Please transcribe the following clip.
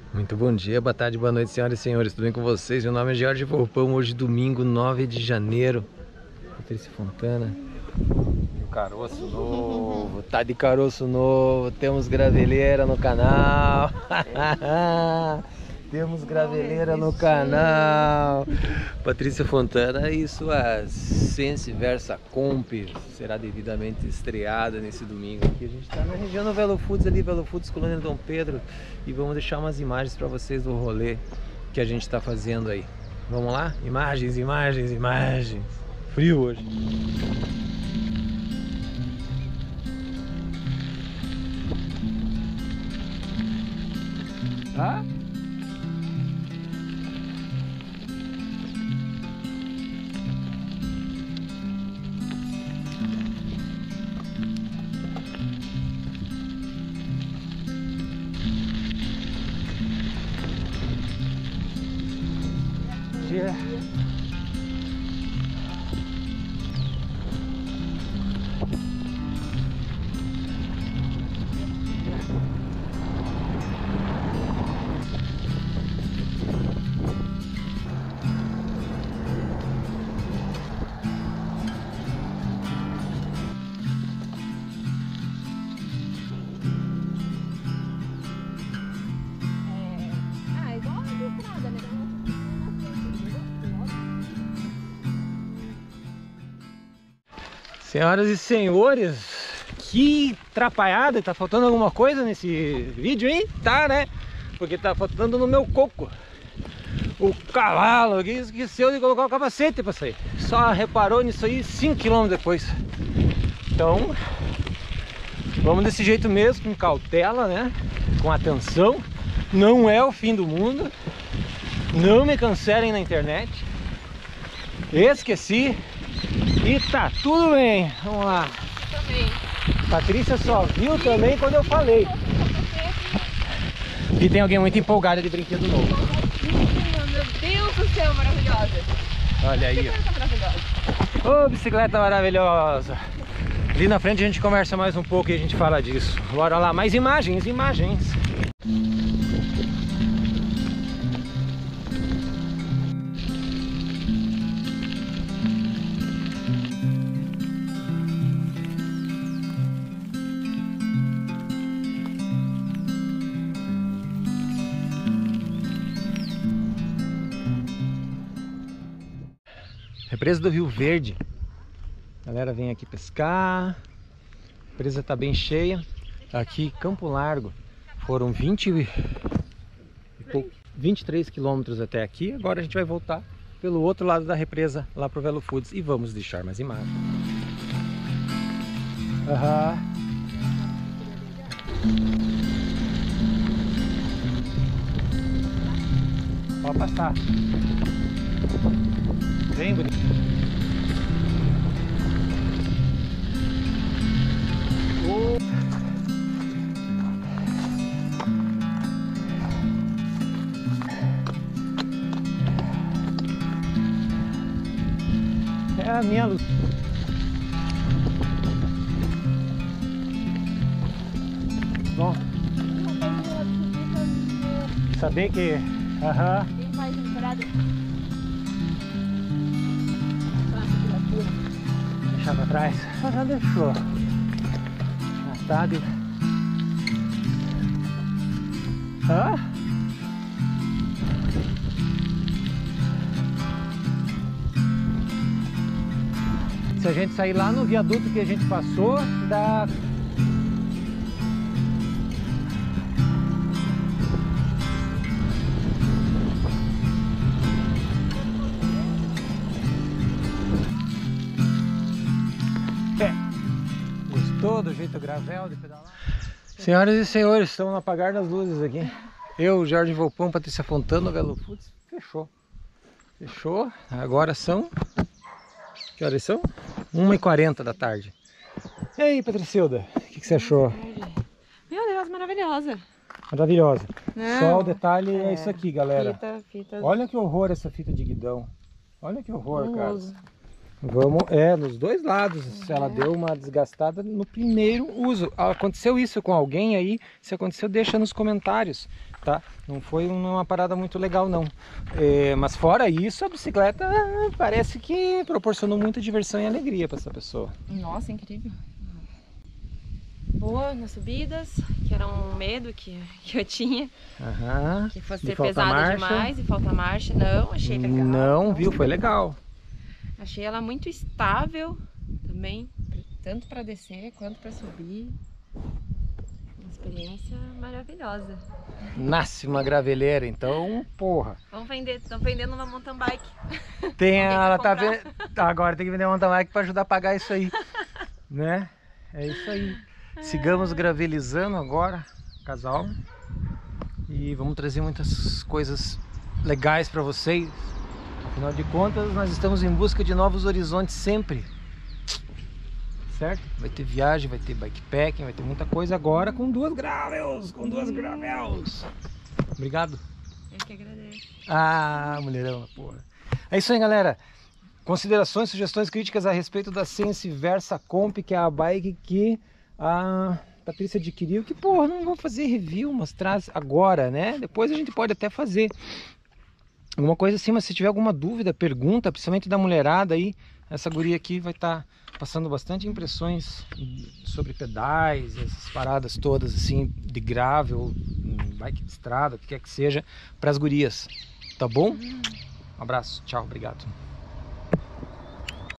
Muito bom dia, boa tarde, boa noite, senhoras e senhores, tudo bem com vocês? Meu nome é Jorge Volpão, hoje domingo 9 de janeiro. Patrícia Fontana. Caroço novo, tá de caroço novo, temos graveleira no canal. Temos graveleira no canal. Patrícia Fontana e sua Sense Versa Comp será devidamente estreada nesse domingo aqui. A gente está na região do Velo Foods ali, Velo Foods, Colônia Dom Pedro, e vamos deixar umas imagens para vocês do rolê que a gente está fazendo aí. Vamos lá? Imagens, imagens, imagens. Frio hoje. Tá? Yeah. Senhoras e senhores, que atrapalhada, tá faltando alguma coisa nesse vídeo aí? Tá, né? Porque tá faltando no meu coco. O cavalo que esqueceu de colocar o capacete pra sair. Só reparou nisso aí 5 km depois. Então, vamos desse jeito mesmo, com cautela, né? Com atenção. Não é o fim do mundo. Não me cancelem na internet. Esqueci. E tá tudo bem, vamos lá. Também. Patrícia só viu também quando eu falei. E tem alguém muito empolgada de brinquedo novo. Meu Deus do céu, maravilhosa. Olha aí, ó. Ô, bicicleta maravilhosa. Ali na frente a gente conversa mais um pouco e a gente fala disso. Bora lá, mais imagens, imagens. Represa do Rio Verde. A galera vem aqui pescar. A represa tá bem cheia. Aqui Campo Largo. Foram 23 quilômetros até aqui. Agora a gente vai voltar pelo outro lado da represa, lá pro Velo Foods, e vamos deixar mais imagens. Pode passar. Bem bonito. É a minha luz. Bom, saber que deixar pra trás, já deixou. Já sabe. Se a gente sair lá no viaduto que a gente passou, dá... Gostou do jeito gravel de pedalar? Senhoras e senhores, estamos no apagar das luzes aqui. Eu, Jorge Volpão, Patrícia Fontana, Velo Foods. Fechou. Fechou. Agora são... Que horas são? 1h40 da tarde. E aí, Patricilda, o que você achou? Meu Deus, maravilhosa. Maravilhosa. Não, só o detalhe é isso aqui, galera. Fita. Olha que horror essa fita de guidão. Olha que horror, cara. Vamos, nos dois lados. Ela deu uma desgastada no primeiro uso. Aconteceu isso com alguém aí? Se aconteceu, deixa nos comentários, tá? Não foi uma parada muito legal, não. Mas fora isso, a bicicleta parece que proporcionou muita diversão e alegria para essa pessoa. Nossa, incrível. Boa nas subidas, que era um medo que eu tinha. Que fosse ser pesada demais e falta marcha. Não, achei legal. Não, viu? Foi legal. Achei ela muito estável também, tanto para descer quanto para subir. Uma experiência maravilhosa. Nasce uma graveleira, então, porra. Estão vendendo uma mountain bike. Ela tá vendo. Agora tem que vender uma mountain bike para ajudar a pagar isso aí, né? É isso aí. Sigamos gravelizando agora, casal. E vamos trazer muitas coisas legais para vocês. Afinal de contas, nós estamos em busca de novos horizontes sempre. Certo? Vai ter viagem, vai ter bikepacking, vai ter muita coisa agora com 2 gravels. Com 2 gravels. Obrigado. Eu que agradeço. Mulherão, porra. É isso aí, galera. Considerações, sugestões, críticas a respeito da Sense Versa Comp, que é a bike que a Patrícia adquiriu. Que, porra, não vou fazer review, mostrar agora, né? Depois a gente pode até fazer alguma coisa assim, mas se tiver alguma dúvida, pergunta, principalmente da mulherada aí, essa guria aqui vai estar passando bastante impressões sobre pedais, essas paradas todas assim, de gravel, bike de estrada, o que quer que seja, para as gurias, tá bom? Um abraço, tchau, obrigado.